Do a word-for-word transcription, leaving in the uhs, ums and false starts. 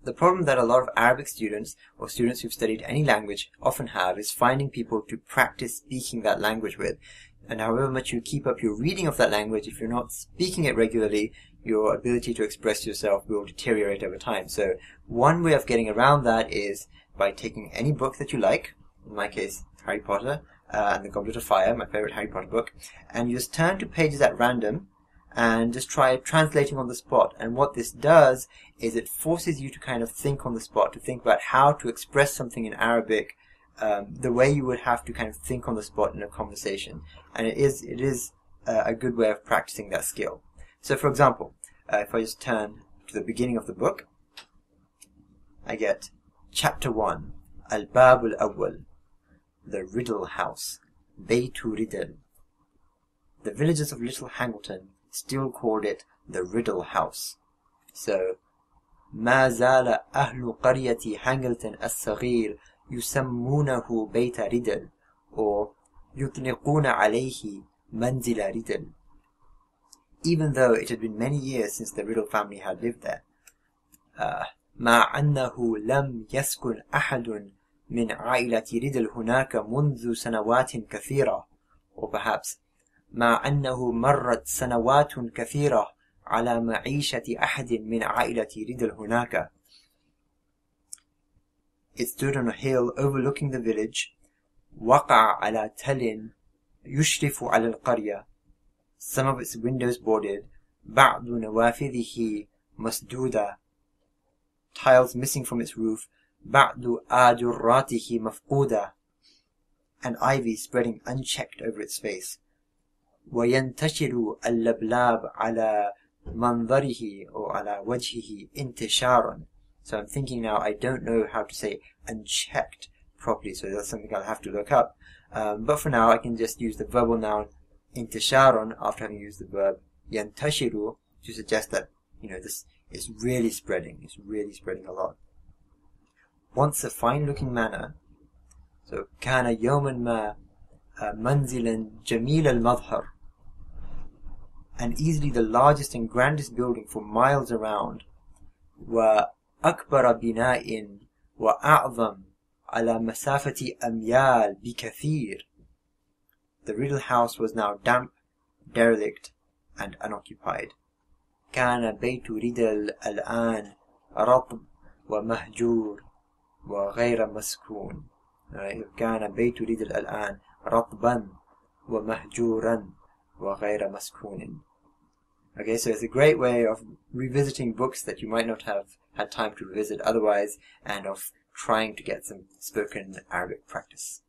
The problem that a lot of Arabic students or students who've studied any language often have is finding people to practice speaking that language with. And however much you keep up your reading of that language, if you're not speaking it regularly, your ability to express yourself will deteriorate over time. So one way of getting around that is by taking any book that you like, in my case, Harry Potter uh, and the Goblet of Fire, my favorite Harry Potter book, and you just turn to pages at random and just try translating on the spot. And what this does is it forces you to kind of think on the spot, to think about how to express something in Arabic um, the way you would have to kind of think on the spot in a conversation. And it is it is uh, a good way of practicing that skill. So for example, uh, if I just turn to the beginning of the book, I get chapter one, Al-Bab al-Awwal, the Riddle House, Baytu Riddle. The villagers of Little Hangleton still called it the Riddle House. So, ما زال أهل قرية هانجلتون الصغير يسمونه بيت ريدل, or يطلقون عليه منزل ريدل. Even though it had been many years since the Riddle family had lived there. Uh, مع أنه لم يسكن أحد من عائلة ريدل هناك منذ سنوات كثيرة, or perhaps مع أنه مرت سنوات كثيرة على معيشة أحد من عائلة ريدل هناك. It stood on a hill overlooking the village. وقع على تل يشرف على القرية. Some of its windows boarded. بعض نوافذه مسدودة. Tiles missing from its roof. بعض آجراته مفقودة. And ivy spreading unchecked over its face. وينتشر اللبلاب على منظره or على وجهه انتشارا. So I'm thinking now, I don't know how to say unchecked properly, so that's something I'll have to look up. Um, but for now, I can just use the verbal noun intisharon after having used the verb yantashiru to suggest that, you know, this is really spreading. It's really spreading a lot. Once a fine-looking manor, so كان يوما ما منزلا جميل المظهر, and easily the largest and grandest building for miles around, وأكبر بناء وأعظم على مسافة أميال بكثير. The Riddle House was now damp, derelict, and unoccupied. كان بيت ريدل الآن رطب ومهجور وغير مسكون. كان بيت ريدل الآن رطبا ومهجورا وغير مسكون. Okay, so it's a great way of revisiting books that you might not have had time to revisit otherwise, and of trying to get some spoken Arabic practice.